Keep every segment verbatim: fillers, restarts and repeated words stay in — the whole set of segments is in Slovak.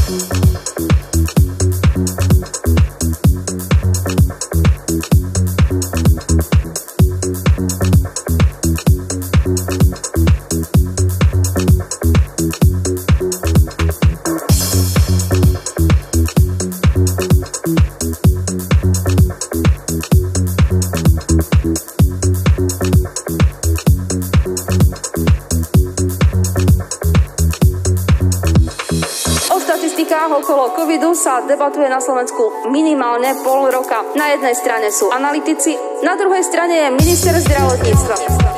Okolo covidu sa debatuje na Slovensku minimálne pol roka. Na jednej strane sú analytici, na druhej strane je minister zdravotníctva.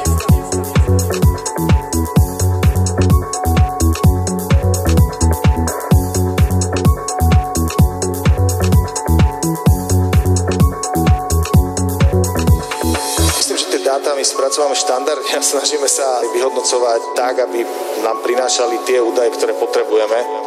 Myslím, že tie dáta my spracovávame štandardne a snažíme sa vyhodnocovať tak, aby nám prinášali tie údaje, ktoré potrebujeme.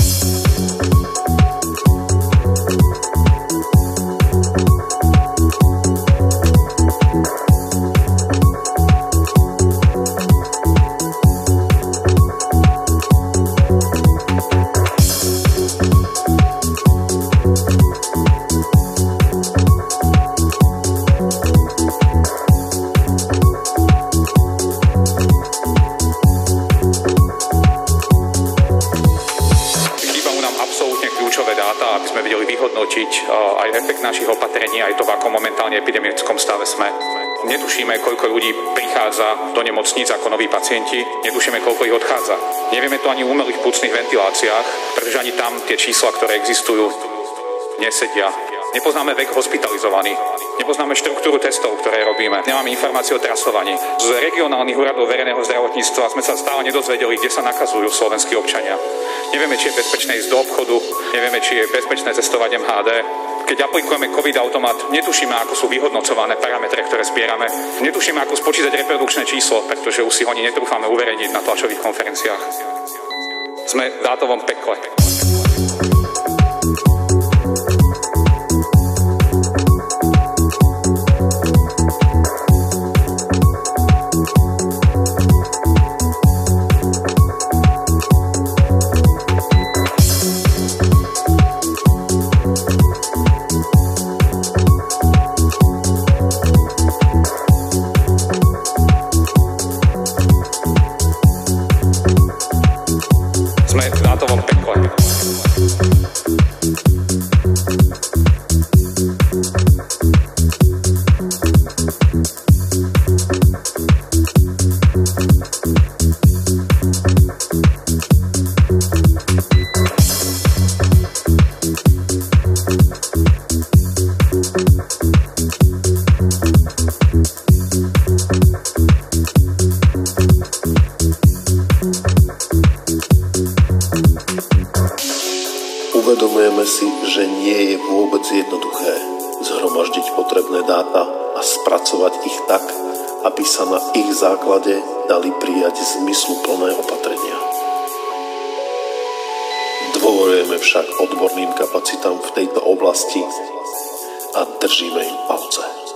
Dáta, aby sme vedeli vyhodnotiť aj efekt našich opatrení, aj to, v akom momentálne epidemickom stave sme. Netušíme, koľko ľudí prichádza do nemocníc ako noví pacienti, netušíme, koľko ich odchádza. Nevieme to ani v umelých pľucnych ventiláciách, pretože ani tam tie čísla, ktoré existujú, nesedia. Nepoznáme vek hospitalizovaných, nepoznáme štruktúru testov, ktoré robíme, nemáme informácie o trasovaní. Z regionálnych úradov verejného zdravotníctva sme sa stále nedozvedeli, kde sa nakazujú slovenskí občania. Nevieme, či je bezpečné ísť do obchodu, nevieme, či je bezpečné cestovať em há dé. Keď aplikujeme COVID-automat, netušíme, ako sú vyhodnocované parametre, ktoré zbierame. Netušíme, ako spočítať reprodukčné číslo, pretože už si ho ani netrúfame uverejniť na tlačových konferenciách. Sme v dátovom pekle. Sme v dátovom pekle. Uvedomujeme si, že nie je vôbec jednoduché zhromaždiť potrebné dáta a spracovať ich tak, aby sa na ich základe dali prijať zmysluplné opatrenia. Dôverujeme však odborným kapacitám v tejto oblasti a držíme im palce.